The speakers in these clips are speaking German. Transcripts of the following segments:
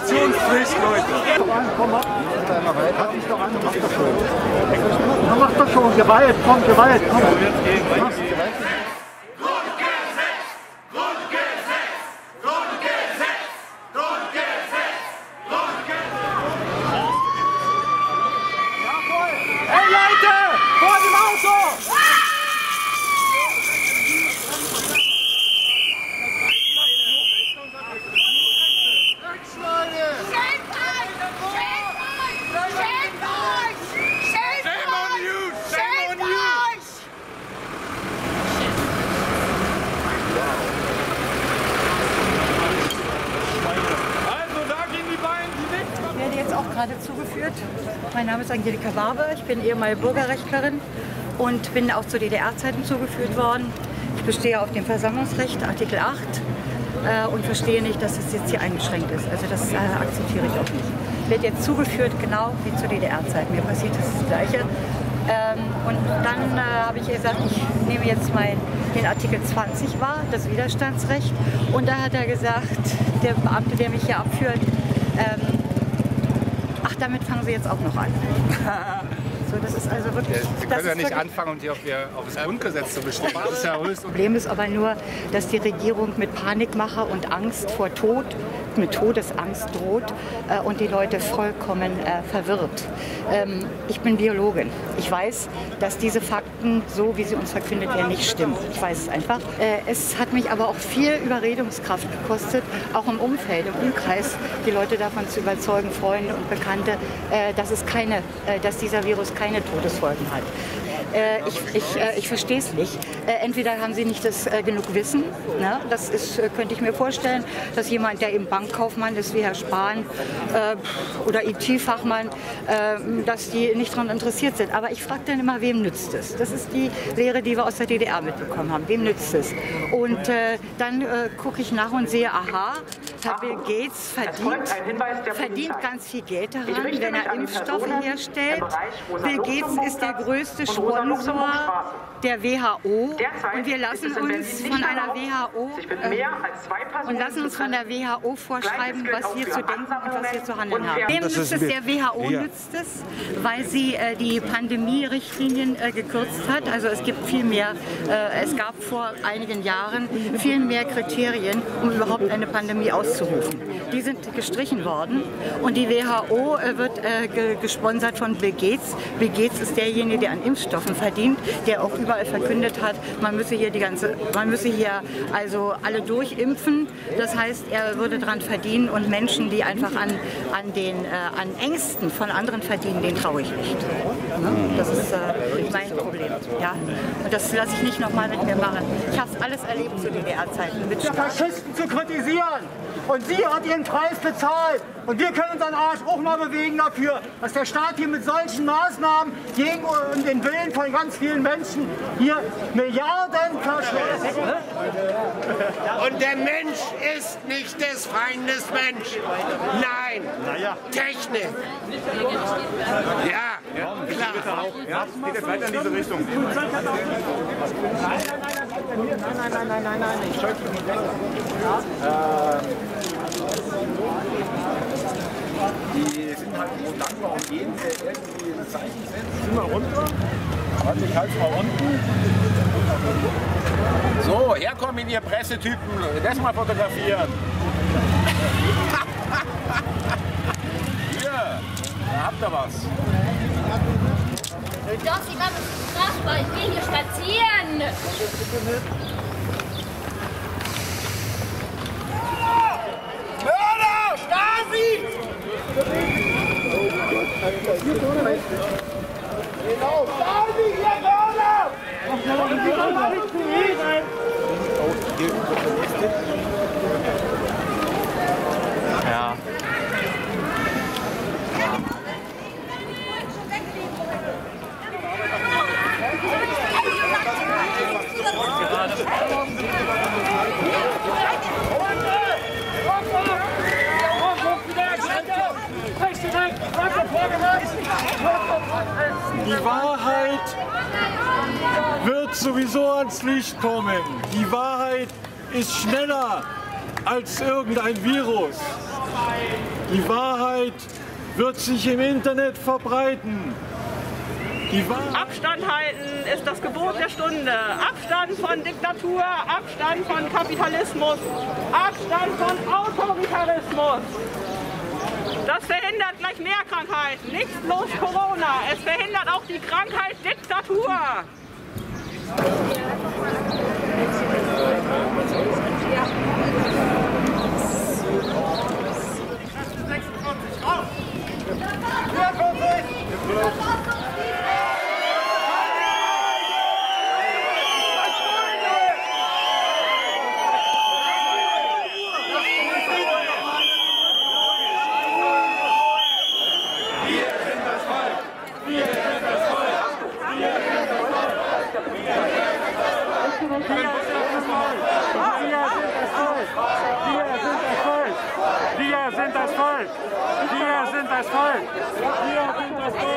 Demonstrationspflicht, Leute. Komm, mach dich doch an, mach doch schon. Mach doch schon, Gewalt, komm, Gewalt, komm. Hey Leute, vor dem Auto! Ich werde jetzt auch gerade zugeführt. Mein Name ist Angelika Barbe, ich bin ehemalige Bürgerrechtlerin und bin auch zu DDR-Zeiten zugeführt worden. Ich bestehe auf dem Versammlungsrecht, Artikel 8, und verstehe nicht, dass es jetzt hier eingeschränkt ist. Also das akzeptiere ich auch nicht. Ich werde jetzt zugeführt, genau wie zu DDR-Zeiten. Mir passiert das Gleiche. Und dann habe ich gesagt, ich nehme jetzt den Artikel 20 wahr, das Widerstandsrecht. Und da hat er gesagt, der Beamte, der mich hier abführt, ach, damit fangen Sie jetzt auch noch an. So, das ist also wirklich... Sie können ja nicht anfangen, um auf das Grundgesetz zu bestimmen. Das ist ja höchst... Das Problem ist aber nur, dass die Regierung mit Panikmache und Angst vor Tod, mit Todesangst droht und die Leute vollkommen verwirrt. Ich bin Biologin. Ich weiß, dass diese Fakten, so wie sie uns verkündet werden, nicht stimmen. Ich weiß es einfach. Es hat mich aber auch viel Überredungskraft gekostet, auch im Umfeld, im Umkreis, die Leute davon zu überzeugen, Freunde und Bekannte, dass dieser Virus keine Todesfolgen hat. Ich verstehe es nicht. Entweder haben sie nicht genug Wissen, ne? Das könnte ich mir vorstellen, dass jemand, der eben Bankkaufmann ist, wie Herr Spahn oder IT-Fachmann, dass die nicht daran interessiert sind. Aber ich frage dann immer, wem nützt es? Das ist die Lehre, die wir aus der DDR mitbekommen haben. Wem nützt es? Und dann gucke ich nach und sehe, aha, Herr Bill Gates verdient ganz viel Geld daran, wenn er Impfstoffe herstellt. Bill Gates ist der größte Sponsor der WHO und wir lassen uns von der WHO vorschreiben, was wir zu denken und was wir zu handeln haben. Wem nützt es? Der WHO nützt es, weil sie die Pandemie-Richtlinien gekürzt hat. Also es gibt viel mehr, es gab vor einigen Jahren viel mehr Kriterien, um überhaupt eine Pandemie auszurufen. Die sind gestrichen worden und die WHO wird gesponsert von Bill Gates. Bill Gates ist derjenige, der an Impfstoffen verdient, der auch überall verkündet hat, man müsse hier also alle durchimpfen. Das heißt, er würde daran verdienen und Menschen, die einfach an Ängsten von anderen verdienen, den traue ich nicht. Das ist mein Problem. Ja? Und das lasse ich nicht nochmal mit mir machen. Ich habe es alles erlebt zu DDR-Zeiten. Mit Faschisten zu kritisieren. Und sie hat ihren Preis bezahlt. Und wir können unseren Arsch auch mal bewegen dafür, dass der Staat hier mit solchen Maßnahmen gegen den Willen von ganz vielen Menschen hier Milliarden verschwindet. Und der Mensch ist nicht des Feindes Mensch. Nein, Technik. Ja, klar. Ja, geht jetzt weiter in diese Richtung. Nein. Ich schaue nicht weg. Die sind halt so dankbar und gehen irgendwie ein Zeichen setzen. Sind wir runter? Halt dich halt mal unten. So, herkommen ihr Pressetypen. Das mal fotografieren. Hier, da habt ihr was. Doch, Sie haben es strafbar. Ich gehe hier spazieren. Mörder! Stasi! Genau, Stasi, ihr Mörder! Ja. Die Wahrheit wird sowieso ans Licht kommen. Die Wahrheit ist schneller als irgendein Virus. Die Wahrheit wird sich im Internet verbreiten. Abstand halten ist das Gebot der Stunde. Abstand von Diktatur, Abstand von Kapitalismus, Abstand von Autoritarismus. Das verhindert gleich mehr Krankheiten, nicht bloß Corona, es verhindert auch die Krankheit Diktatur. Wir sind das Volk! Wir sind das Volk! Wir sind das Volk!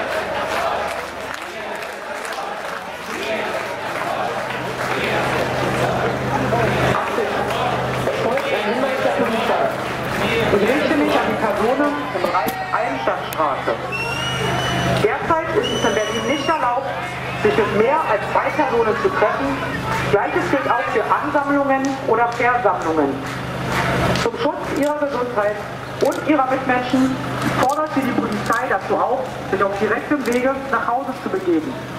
Ich richte mich an die Personen im Bereich Eisenstadtstraße. Derzeit ist es in Berlin nicht erlaubt, sich mit mehr als 2 Personen zu treffen. Gleiches gilt auch für Ansammlungen oder Versammlungen. Zum Schutz ihrer Gesundheit und ihrer Mitmenschen fordert sie die Polizei dazu auf, sich auf direktem Wege nach Hause zu begeben.